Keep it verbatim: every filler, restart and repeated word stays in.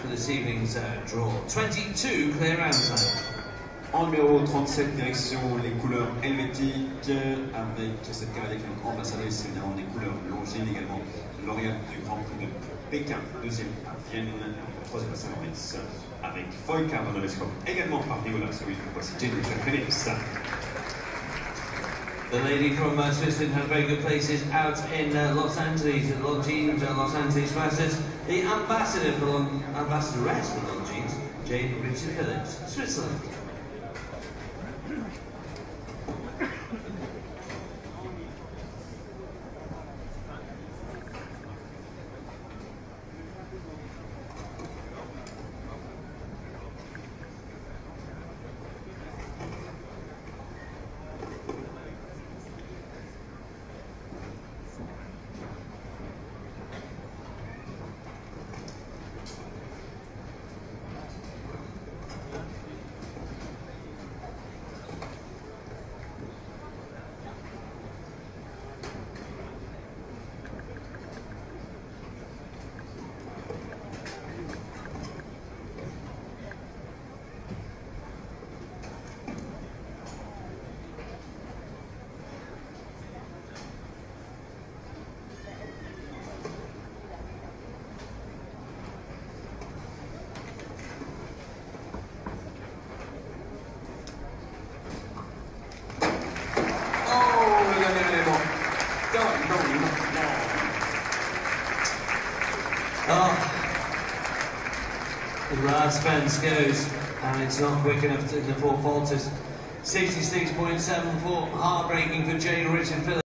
for this evening's uh, draw. twenty-two, clear answer. En numéro trente-sept, direction les couleurs helvétiques, avec cette carrière qui est notre ambassadrice, évidemment des couleurs longines également, lauréate du Grand Prix de Pékin, deuxième à Vienne, troisième à Saint-Moritz, avec Foyka dans le score, également par Nicolas, celui que voici Jennifer Phoenix. The lady from uh, Switzerland had very good places out in uh, Los Angeles, at Longines, uh, Los Angeles Masters. The ambassador for Long ambassadoress for Longines, Jane Richard Phillips, Switzerland. Oh, the brass fence goes, and it's not quick enough to, in the four falters. sixty-six point seven four, heartbreaking for Jane Richard Phillips.